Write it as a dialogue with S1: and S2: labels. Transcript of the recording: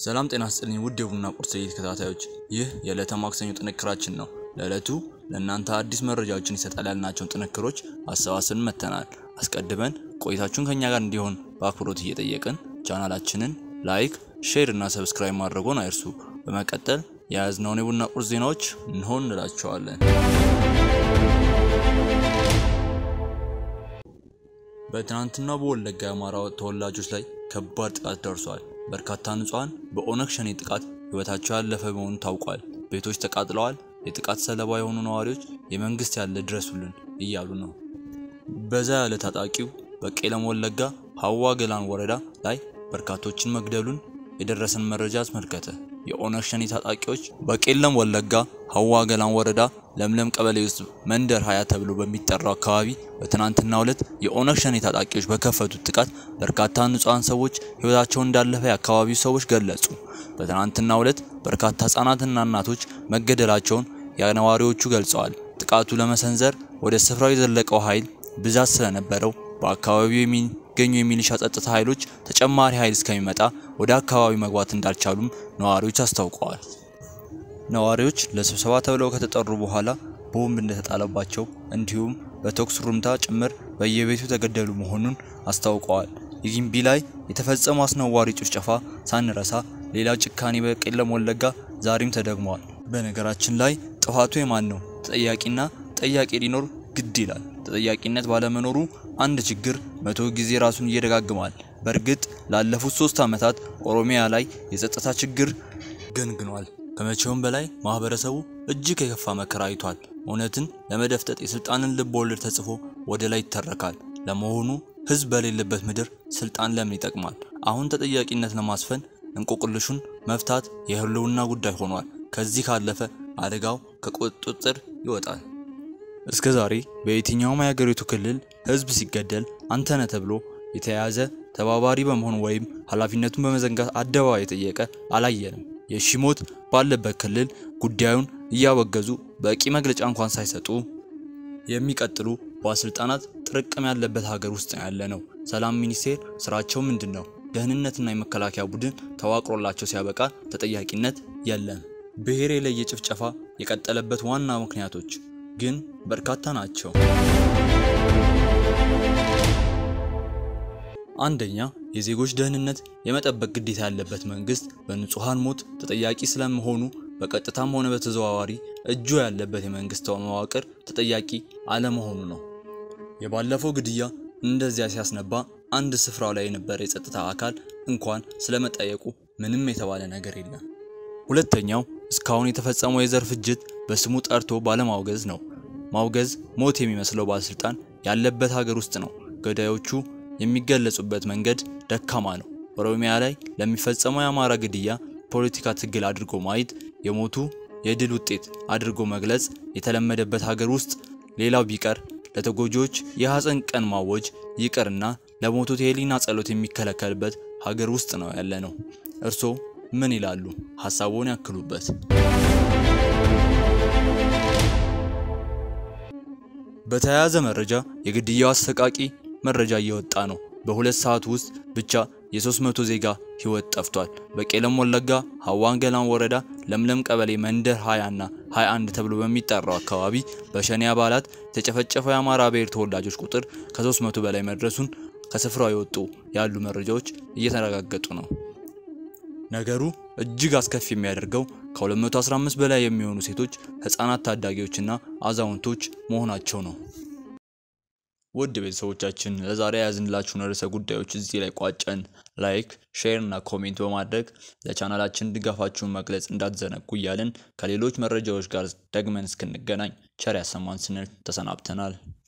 S1: ሰላም ጤና ይስጥልኝ ውድ የቡና ቁርስ ተከታታዮች ይህ የዕለተ ማክሰኞ ጥንክራችን ነው። ለዕለቱ ለእናንተ አዲስ መረጃዎችን ይሰጣል ያልናቸውን ጥንክሮች አሰባስበን መተናል። አስቀድመን ቆይታችሁን ከኛ ጋር እንዲሆን በአክብሮት እየጠየቅን ቻናላችንን ላይክ፣ ሼር እና ሰብስክራይብ ማድረግዎን አይርሱ። በመቀጠል የያዝነውን የቡና ቁርስ ዜናዎች እንሆን እንላችኋለን። በትናንትናው በወለጋ የአማራ ተወላጆች ላይ ከባድ ጥቃት ደርሷል። በርካታ ንጹሃን በኦነግ ሸኔ ጥቃት ህይወታቸው ያለፈ መሆኑ ታውቋል። ቤቶች ተቃጥለዋል። የጥቃት ሰለባ የሆኑ ነዋሪዎች የመንግስት ያለ ድረሱልን እያሉ ነው። በዛ ያለ ታጣቂው በቄለም ወለጋ ሀዋ ገላን ወረዳ ላይ በርካቶችን መግደሉን የደረሰን መረጃ አስመልከተ። የኦነግ ሸኔ ታጣቂዎች በቄለም ወለጋ ሀዋ ገላን ወረዳ ለምለም ቀበሌ ውስጥ መንደር 20 ተብሎ በሚጠራው አካባቢ በትናንትናው ዕለት የኦነግ ሸኔ ታጣቂዎች በከፈቱት ጥቃት በርካታ ንጹሃን ሰዎች ህይወታቸው እንዳለፈ የአካባቢው ሰዎች ገለጹ። በትናንትናው ዕለት በርካታ ህፃናትና እናቶች መገደላቸውን የነዋሪዎቹ ገልጸዋል። ጥቃቱ ለመሰንዘር ወደ ስፍራው የዘለቀው ኃይል ብዛት ስለነበረው በአካባቢው የሚገኙ የሚሊሻ ጸጥታ ኃይሎች ተጨማሪ ኃይል እስከሚመጣ ወደ አካባቢው መግባት እንዳልቻሉም ነዋሪዎች አስታውቀዋል። ነዋሪዎች ለስብሰባ ተብለው ከተጠሩ በኋላ ቦምብ እንደተጣለባቸው እንዲሁም በተኩስ ሩምታ ጭምር በየቤቱ ተገደሉ መሆኑን አስታውቀዋል። ይግንቢ ላይ የተፈጸመው አስነዋሪ ጭፍጨፋ ሳንረሳ ሌላ ጭካኔ በቄለም ወለጋ ዛሬም ተደግሟል። በነገራችን ላይ ጥፋቱ የማን ነው? ተጠያቂና ጠያቂ ሊኖር ግድ ይላል። ተጠያቂነት ባለመኖሩ አንድ ችግር 100 ጊዜ ራሱን ይደጋግማል። በርግጥ ላለፉት 3 ዓመታት ኦሮሚያ ላይ የጸጥታ ችግር ገንግኗል። ከመቼውም በላይ ማህበረሰቡ እጅግ የከፋ መከራ አይቷል። እውነትን ለመደፍጠጥ የስልጣንን ልብ ወለድ ተጽፎ ወደ ላይ ይተረካል። ለመሆኑ ህዝብ በሌለበት ምድር ስልጣን ለምን ይጠቅማል? አሁን ተጠያቂነት ለማስፈን እንቆቅልሹን መፍታት የህልውና ጉዳይ ሆኗል። ከዚህ ካለፈ አደጋው ከቁጥጥር ይወጣል። እስከዛሬ በየትኛውም የሀገሪቱ ክልል ህዝብ ሲገደል አንተነ ተብሎ የተያዘ ተባባሪ በመሆን ወይም ኃላፊነቱን በመዘንጋት አደባባይ የጠየቀ አላየንም። የሺሞት ባለበት ክልል ጉዳዩን እያወገዙ በቂ መግለጫ እንኳን ሳይሰጡ የሚቀጥሉ ባለስልጣናት ጥርቅም ያለበት ሀገር ውስጥ ያለነው። ሰላም ሚኒስቴር ስራቸው ምንድነው? ደህንነትና የመከላከያ ቡድን ተዋቅሮላቸው ሲያበቃ ተጠያቂነት የለም። ብሔር የለየ ጭፍጨፋ የቀጠለበት ዋና ምክንያቶች ግን በርካታ ናቸው። አንደኛ፣ የዜጎች ደህንነት የመጠበቅ ግዴታ ያለበት መንግስት በንጹሃን ሞት ተጠያቂ ስለመሆኑ በቀጥታም ሆነ በተዘዋዋሪ እጁ ያለበት የመንግስት መዋቅር ተጠያቂ አለመሆኑ ነው። የባለፈው ግድያ እንደዚያ ሲያስነባ አንድ ስፍራው ላይ የነበረ የጸጥታ አካል እንኳን ስለመጠየቁ ምንም የተባለ ነገር የለም። ሁለተኛው፣ እስካሁን የተፈጸመው የዘር ፍጅት በስሙ ጠርቶ ባለማውገዝ ነው። ማውገዝ ሞት የሚመስለው ባለስልጣን ያለበት ሀገር ውስጥ ነው። ገዳዮቹ የሚገለጹበት መንገድ ደካማ ነው። ኦሮሚያ ላይ ለሚፈጸመው የአማራ ግድያ ፖለቲካ ትግል አድርጎ ማየት የሞቱ የድል ውጤት አድርጎ መግለጽ የተለመደበት ሀገር ውስጥ ሌላው ቢቀር ለተጎጂዎች የሐዘን ቀን ማወጅ ይቅርና ለሞቱት የህሊና ጸሎት የሚከለከልበት ሀገር ውስጥ ነው ያለነው። እርሶ ምን ይላሉ? ሐሳቡን ያክሉበት። በተያያዘ መረጃ የግድያው አሰቃቂ መረጃ እየወጣ ነው። በ2 ሰዓት ውስጥ ብቻ የ300 ዜጋ ህይወት ጠፍቷል። በቄለም ወለጋ ሀዋን ገላን ወረዳ ለምለም ቀበሌ መንደር 20 እና 21 ተብሎ በሚጠራው አካባቢ በሸኔ አባላት የተጨፈጨፈው የአማራ ብሔር ተወላጆች ቁጥር ከ300 በላይ መድረሱን ከስፍራው የወጡ ያሉ መረጃዎች እየተረጋገጡ ነው። ነገሩ እጅግ አስከፊ የሚያደርገው ከ215 በላይ የሚሆኑ ሴቶች፣ ህፃናት፣ ታዳጊዎችና አዛውንቶች መሆናቸው ነው። ውድ ቤተሰቦቻችን ለዛሬ ያዝንላችሁን ርዕሰ ጉዳዮች እዚህ ላይ ቋጨን። ላይክ፣ ሼር እና ኮሜንት በማድረግ ለቻናላችን ድጋፋችሁን መግለጽ እንዳትዘነጉ እያልን ከሌሎች መረጃዎች ጋር ደግመን እስክንገናኝ ቸር ያሰማን ስንል ተሰናብተናል።